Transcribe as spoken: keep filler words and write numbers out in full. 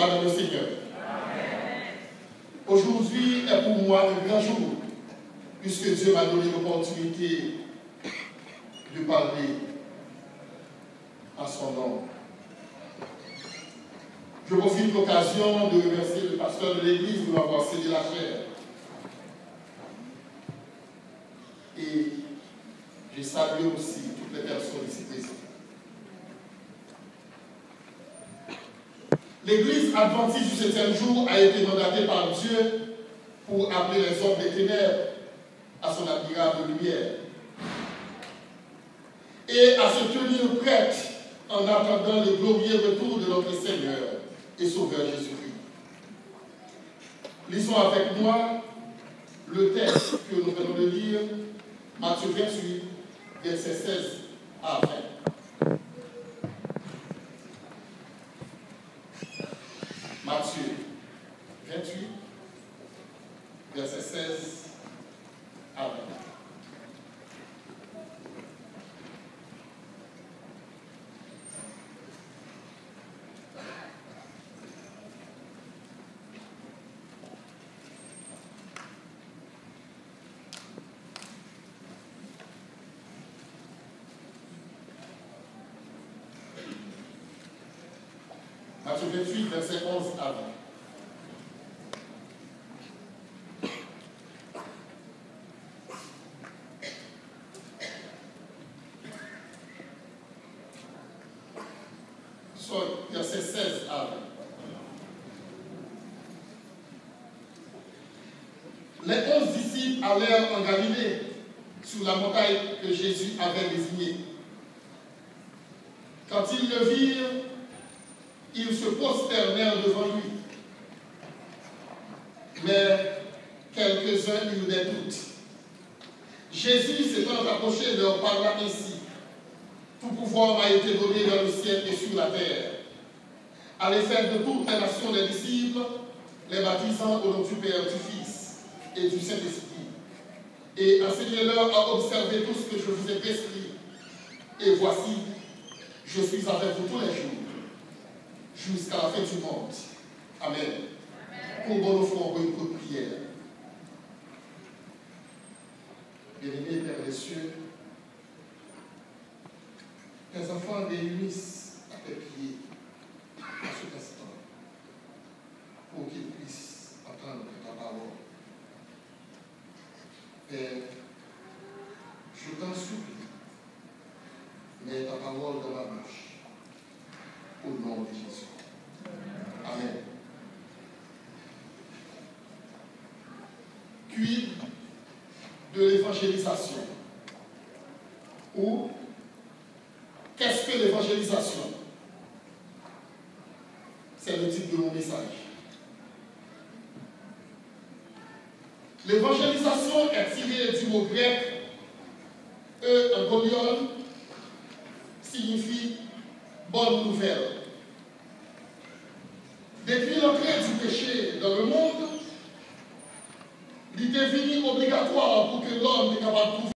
sera dans le Seigneur. Aujourd'hui est pour moi un grand jour, puisque Dieu m'a donné l'opportunité de parler à son nom. Je profite de l'occasion de remercier le pasteur de l'Église de m'avoir cédé la chair. Et je salue aussi toutes les personnes ici présentes. L'Église adventiste du septième jour a été mandatée par Dieu pour appeler les hommes des ténèbres à son admirable lumière et à se tenir prête en attendant le glorieux retour de notre Seigneur et Sauveur Jésus-Christ. Lisons avec moi le texte que nous venons de lire, Matthieu vingt-huit, versets seize à vingt. Matthieu vingt-huit, versets seize à vingt. Matthieu vingt-huit, verset onze à vingt. Soit verset seize à vingt. Les onze disciples allèrent en Galilée, sur la montagne que Jésus avait désignée. Quand ils le virent, ils se prosternèrent devant lui. Mais quelques-uns eurent des doutes. Jésus, s'étant approché, leur parla ainsi. Tout pouvoir m'a été donné dans le ciel et sur la terre. Allez faire de toutes les nations des disciples, les baptisant au nom du Père, du Fils et du Saint-Esprit. Et enseignez-leur à observer tout ce que je vous ai prescrit. Et voici, je suis avec vous tous les jours, jusqu'à la fin du monde. Amen. Pour bon offrant une courte prière. Bien-aimé Père des cieux, tes enfants réunissent à tes pieds à cet instant pour qu'ils puissent entendre ta parole. Père, je t'en supplie, mets ta parole dans ma bouche, au nom de Jésus. Amen. Quid de l'évangélisation? Ou qu'est-ce que l'évangélisation? C'est le titre de mon message. L'évangélisation est tirée du mot grec euangelion, signifie bonne nouvelle. Depuis l'entrée du péché dans le monde, il est devenu obligatoire pour que l'homme est capable de